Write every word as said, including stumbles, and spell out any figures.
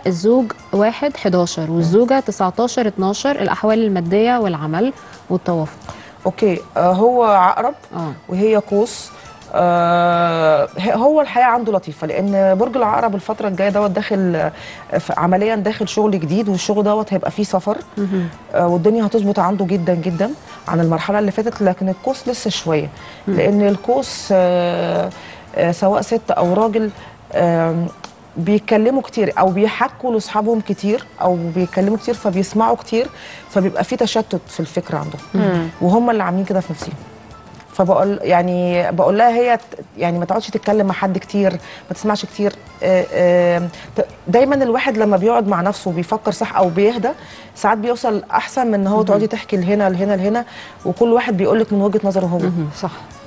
الزوج واحد حداشر والزوجة تسعتاشر اتناشر، الأحوال المادية والعمل والتوافق. اوكي، آه هو عقرب اه وهي قوس. آه هو الحياه عنده لطيفه، لان برج العقرب الفتره الجايه دوت داخل عمليا داخل شغل جديد، والشغل دوت هيبقى فيه سفر. آه والدنيا هتظبط عنده جدا جدا عن المرحله اللي فاتت. لكن القوس لسه شويه، لان القوس آه آه سواء ست او راجل آه بيتكلموا كتير او بيحكوا لاصحابهم كتير او بيتكلموا كتير، فبيسمعوا كتير، فبيبقى في تشتت في الفكر عندهم، وهم اللي عاملين كده في نفسهم. فبقول يعني بقول لها هي يعني ما تقعدش تتكلم مع حد كتير، ما تسمعش كتير. دايما الواحد لما بيقعد مع نفسه وبيفكر صح او بيهدى ساعات بيوصل احسن من ان هو تقعدي تحكي لهنا لهنا لهنا، وكل واحد بيقول لك من وجهة نظره هو. صح.